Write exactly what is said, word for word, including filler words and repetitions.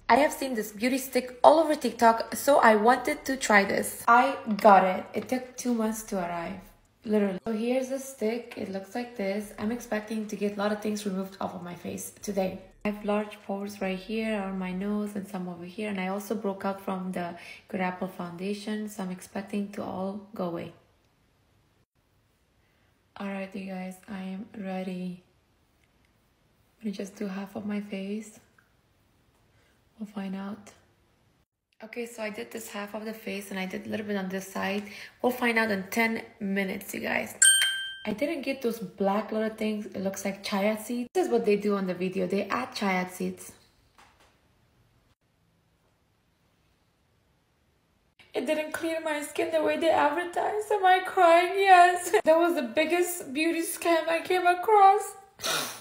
I have seen this beauty stick all over TikTok, so I wanted to try this. I got it. It took two months to arrive. Literally. So here's the stick. It looks like this. I'm expecting to get a lot of things removed off of my face today. I have large pores right here on my nose and some over here. And I also broke out from the Good Apple foundation. So I'm expecting to all go away. Alright, you guys. I am ready. I'm gonna just do half of my face. We'll find out. Okay, so I did this half of the face and I did a little bit on this side. We'll find out in ten minutes, you guys. I didn't get those black little things. It looks like chia seeds. This is what they do on the video. They add chia seeds. It didn't clear my skin the way they advertised. Am I crying? Yes. That was the biggest beauty scam I came across.